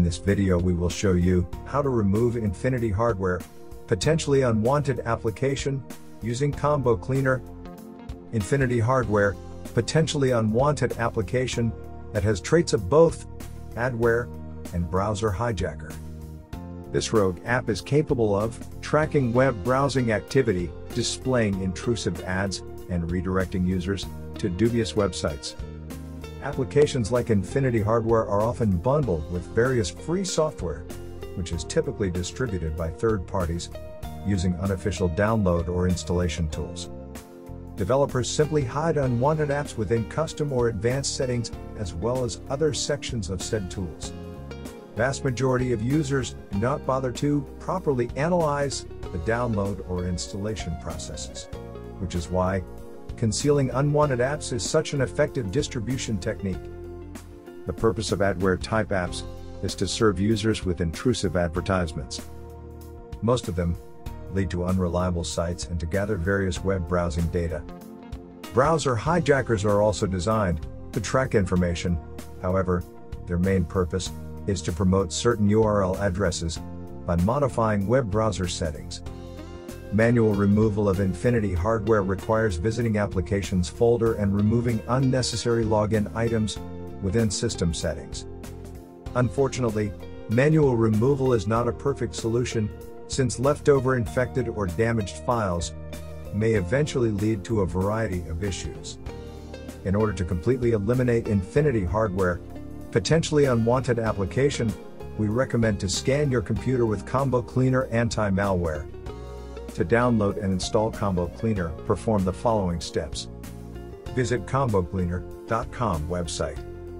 In this video we will show you how to remove Infinity Hardware, potentially unwanted application, using Combo Cleaner. Infinity Hardware, potentially unwanted application that has traits of both adware and browser hijacker. This rogue app is capable of tracking web browsing activity, displaying intrusive ads, and redirecting users to dubious websites. Applications like Infinity Hardware are often bundled with various free software, which is typically distributed by third parties using unofficial download or installation tools. Developers simply hide unwanted apps within custom or advanced settings, as well as other sections of said tools. Vast majority of users do not bother to properly analyze the download or installation processes, which is why concealing unwanted apps is such an effective distribution technique. The purpose of adware-type apps is to serve users with intrusive advertisements. Most of them lead to unreliable sites and to gather various web browsing data. Browser hijackers are also designed to track information. However, their main purpose is to promote certain URL addresses by modifying web browser settings. Manual removal of Infinity Hardware requires visiting Applications folder and removing unnecessary login items within system settings. Unfortunately, manual removal is not a perfect solution, since leftover infected or damaged files may eventually lead to a variety of issues. In order to completely eliminate Infinity Hardware, potentially unwanted application, we recommend to scan your computer with Combo Cleaner Anti-Malware. To download and install Combo Cleaner, perform the following steps. Visit combocleaner.com website.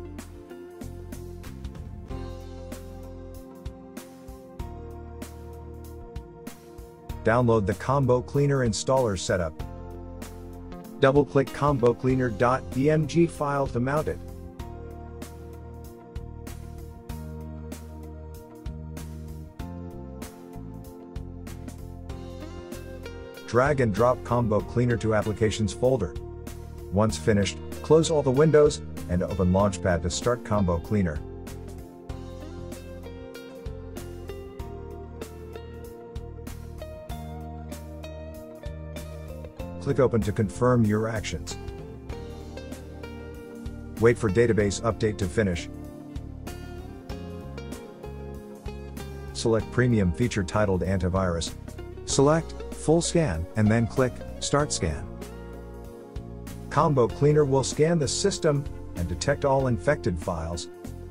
Download the Combo Cleaner installer setup. Double-click combocleaner.dmg file to mount it. Drag and drop Combo Cleaner to Applications folder. Once finished, close all the windows and open Launchpad to start Combo Cleaner. Click Open to confirm your actions. Wait for database update to finish. Select Premium feature titled Antivirus. Select Full Scan, and then click Start Scan. Combo Cleaner will scan the system and detect all infected files.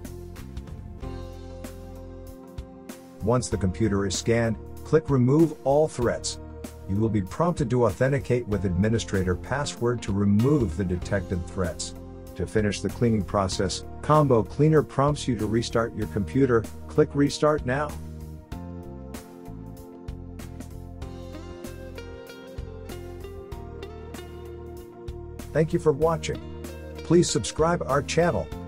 Once the computer is scanned, click Remove All Threats. You will be prompted to authenticate with administrator password to remove the detected threats. To finish the cleaning process, Combo Cleaner prompts you to restart your computer. Click Restart Now. Thank you for watching. Please subscribe our channel.